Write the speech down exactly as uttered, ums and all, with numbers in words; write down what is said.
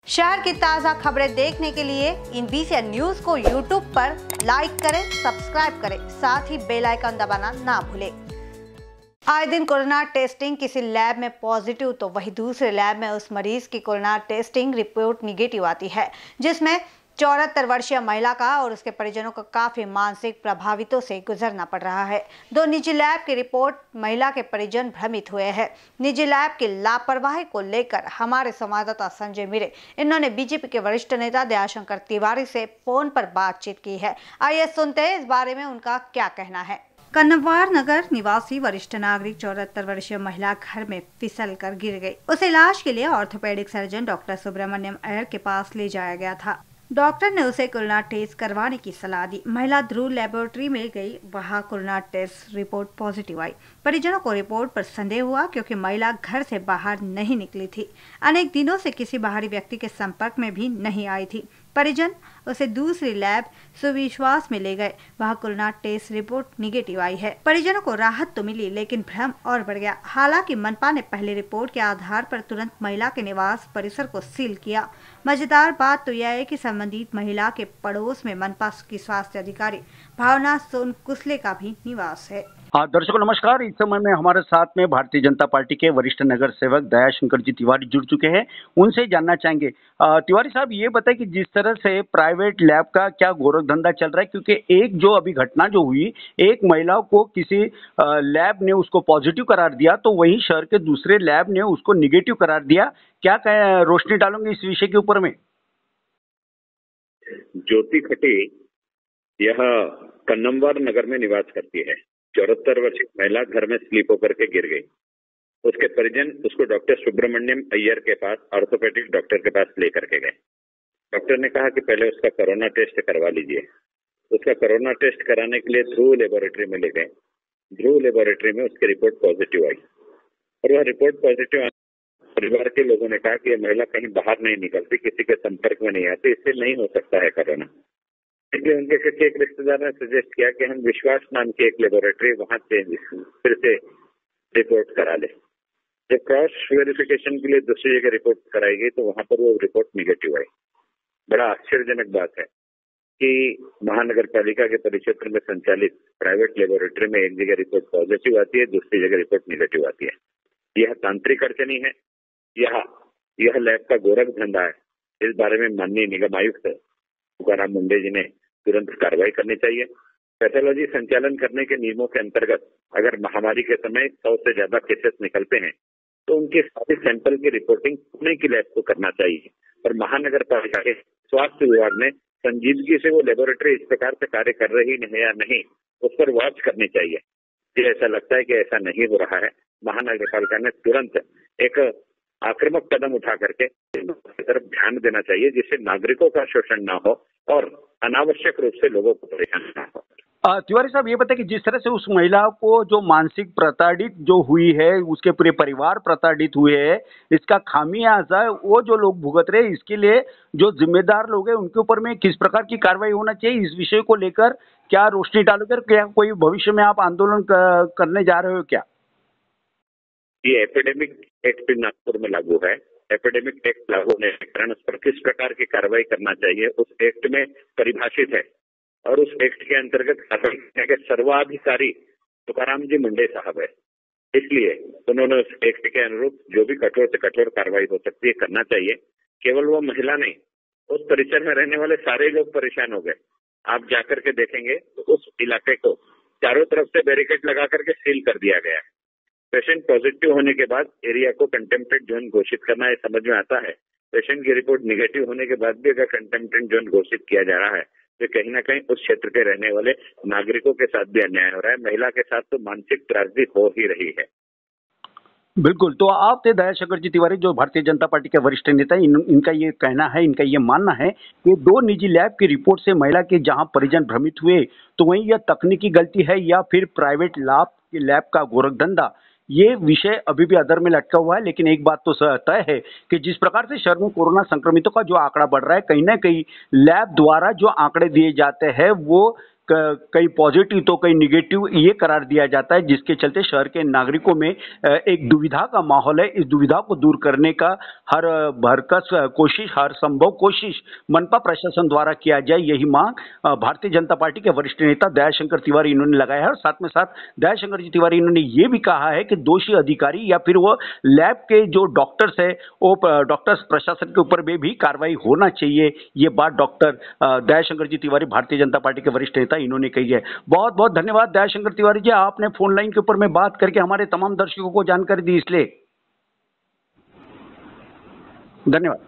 शहर की ताज़ा खबरें देखने के लिए इन वीसीएन न्यूज को यूट्यूब पर लाइक करें, सब्सक्राइब करें, साथ ही बेल आइकन दबाना ना भूलें। आए दिन कोरोना टेस्टिंग किसी लैब में पॉजिटिव तो वही दूसरे लैब में उस मरीज की कोरोना टेस्टिंग रिपोर्ट निगेटिव आती है, जिसमें चौहत्तर वर्षीय महिला का और उसके परिजनों को काफी मानसिक प्रभावितों से गुजरना पड़ रहा है। दो निजी लैब की रिपोर्ट महिला के परिजन भ्रमित हुए हैं। निजी लैब की लापरवाही को लेकर हमारे संवाददाता संजय मिरे इन्होंने बीजेपी के वरिष्ठ नेता दयाशंकर तिवारी से फोन पर बातचीत की है। आइए सुनते हैं इस बारे में उनका क्या कहना है। कन्नवार नगर निवासी वरिष्ठ नागरिक चौहत्तर वर्षीय महिला घर में फिसल कर गिर गई। उसे इलाज के लिए orthopaedic surgeon doctor Subramaniam Iyer के पास ले जाया गया था। डॉक्टर ने उसे कोरोना टेस्ट करवाने की सलाह दी। महिला ध्रुव लेबोरेटरी में गई, वहां कोरोना टेस्ट रिपोर्ट पॉजिटिव आई। परिजनों को रिपोर्ट पर संदेह हुआ क्योंकि महिला घर से बाहर नहीं निकली थी। अनेक दिनों से किसी बाहरी व्यक्ति के संपर्क में भी नहीं आई थी। परिजन उसे दूसरी लैब सुविश्वास में ले गए, वहां कोरोना टेस्ट रिपोर्ट निगेटिव आई है। परिजनों को राहत तो मिली, लेकिन भ्रम और बढ़ गया। हालांकि मनपा ने पहले रिपोर्ट के आधार पर तुरंत महिला के निवास परिसर को सील किया। मजेदार बात तो यह है कि संबंधित महिला के पड़ोस में मनपा की स्वास्थ्य अधिकारी भावना सोन कुसले का भी निवास है। दर्शकों नमस्कार। इस समय में हमारे साथ में भारतीय जनता पार्टी के वरिष्ठ नगर सेवक दयाशंकर जी तिवारी जुड़ चुके हैं। उनसे जानना चाहेंगे, तिवारी साहब ये बताएं कि जिस तरह से प्राइवेट लैब का क्या गोरख धंधा चल रहा है, क्योंकि एक जो अभी घटना जो हुई, एक महिला को किसी लैब ने उसको पॉजिटिव करार दिया तो वहीं शहर के दूसरे लैब ने उसको निगेटिव करार दिया। क्या कहें, रोशनी डालोगे इस विषय के ऊपर में? ज्योति खटे यह कन्नमवार नगर में निवास करती है। चौहत्तर वर्षीय महिला घर में स्लीप होकर के गिर गई। उसके परिजन उसको डॉक्टर सुब्रमण्यम अय्यर के पास, ऑर्थोपेडिक डॉक्टर के पास लेकर के गए। डॉक्टर ने कहा कि पहले उसका कोरोना टेस्ट करवा लीजिए। उसका कोरोना टेस्ट कराने के लिए ध्रुव लेबोरेटरी में ले गए। ध्रुव लेबोरेटरी में उसकी रिपोर्ट पॉजिटिव आई और वह रिपोर्ट पॉजिटिव आने परिवार के लोगों ने कहा कि यह महिला कहीं बाहर नहीं निकलती, किसी के संपर्क में नहीं आती, इससे नहीं हो सकता है कोरोना। इसलिए उनके किसी एक रिश्तेदार ने सजेस्ट किया कि हम विश्वास नाम की एक लेबोरेटरी वहां से फिर से रिपोर्ट करा ले। जब क्रॉस वेरिफिकेशन के लिए दूसरी जगह रिपोर्ट कराई गई तो वहां पर वो रिपोर्ट निगेटिव आई। बड़ा आश्चर्यजनक बात है कि महानगर पालिका के परिक्षेत्र में संचालित प्राइवेट लेबोरेटरी में एक जगह रिपोर्ट पॉजिटिव आती है, दूसरी जगह रिपोर्ट निगेटिव आती है। यह तांत्रिक अड़चनी है, यह यह लैब का गोरख धंधा है। इस बारे में माननीय निगम आयुक्त तुकाराम मुंडे जी ने तुरंत कार्रवाई करनी चाहिए। पैथोलॉजी संचालन करने के नियमों के अंतर्गत अगर महामारी के समय सौ से ज्यादा केसेस निकलते हैं तो उनके सारे सैंपल की रिपोर्टिंग पुणे की लैब को करना चाहिए। और महानगर पालिका के स्वास्थ्य विभाग ने संजीदगी से वो लेबोरेटरी इस प्रकार से कार्य कर रही है या नहीं, उस पर वॉच करनी चाहिए। मुझे ऐसा लगता है कि ऐसा नहीं हो रहा है। महानगर पालिका ने तुरंत एक आक्रामक कदम उठा करके तरफ ध्यान देना चाहिए, जिससे नागरिकों का शोषण ना हो और अनावश्यक रूप से लोगों को परेशान ना हो। तिवारी साहब ये बताएं कि जिस तरह से उस महिला को जो मानसिक प्रताड़ित जो हुई है, उसके पूरे परिवार प्रताड़ित हुए हैं, इसका खामियाजा वो जो लोग भुगत रहे हैं, इसके लिए जो जिम्मेदार लोग हैं उनके ऊपर में किस प्रकार की कार्रवाई होना चाहिए, इस विषय को लेकर क्या रोशनी डालोगे? क्या कोई भविष्य में आप आंदोलन करने जा रहे हो क्या? ये एपिडेमिक एक्ट नागपुर में लागू है। एपिडेमिक एक्ट लागू होने के कारण उस पर किस प्रकार की कार्रवाई करना चाहिए उस एक्ट में परिभाषित है और उस एक्ट के अंतर्गत कार्रवाई करने के सर्वाधिकारी तुकाराम जी मुंडे साहब है। इसलिए उन्होंने उस एक्ट के अनुरूप जो भी कठोर से कठोर कार्रवाई हो सकती है करना चाहिए। केवल वो महिला नहीं, उस परिसर में रहने वाले सारे लोग परेशान हो गए। आप जाकर के देखेंगे तो उस इलाके को चारों तरफ से बैरिकेड लगा करके सील कर दिया गया है। पेशेंट पॉजिटिव होने के बाद एरिया को कंटेम्प्टेड जोन घोषित करना, ये समझ में आता है। पेशेंट की रिपोर्ट निगेटिव होने के बाद भी अगर कंटेम्प्टेड जोन घोषित किया जा रहा है तो कहीं ना कहीं उस क्षेत्र के रहने वाले नागरिकों के साथ भी अन्याय हो रहा है। महिला के साथ तो मानसिक त्रासदी हो ही रही है। बिल्कुल। तो आप थे दयाशंकर जी तिवारी, जो भारतीय जनता पार्टी के वरिष्ठ नेता, इन, इनका ये कहना है, इनका ये मानना है कि दो निजी लैब की रिपोर्ट से महिला के जहां परिजन भ्रमित हुए तो वहीं यह तकनीकी गलती है या फिर प्राइवेट लैब लैब का गोरख धंधा, ये विषय अभी भी अधर में लटका हुआ है। लेकिन एक बात तो तय है कि जिस प्रकार से शहर में कोरोना संक्रमितों का जो आंकड़ा बढ़ रहा है, कहीं ना कहीं लैब द्वारा जो आंकड़े दिए जाते हैं वो कई पॉजिटिव तो कई निगेटिव ये करार दिया जाता है, जिसके चलते शहर के नागरिकों में एक दुविधा का माहौल है। इस दुविधा को दूर करने का हर भरकस कोशिश, हर संभव कोशिश मनपा प्रशासन द्वारा किया जाए, यही मांग भारतीय जनता पार्टी के वरिष्ठ नेता दयाशंकर तिवारी इन्होंने लगाया है। और साथ में साथ दयाशंकर जी तिवारी इन्होंने ये भी कहा है कि दोषी अधिकारी या फिर वो लैब के जो डॉक्टर्स है, वो डॉक्टर्स प्रशासन के ऊपर भी कार्रवाई होना चाहिए। ये बात डॉक्टर दयाशंकर जी तिवारी भारतीय जनता पार्टी के वरिष्ठ नेता इन्होंने कही है। बहुत बहुत धन्यवाद दयाशंकर तिवारी जी, आपने फोन लाइन के ऊपर में बात करके हमारे तमाम दर्शकों को जानकारी दी, इसलिए धन्यवाद।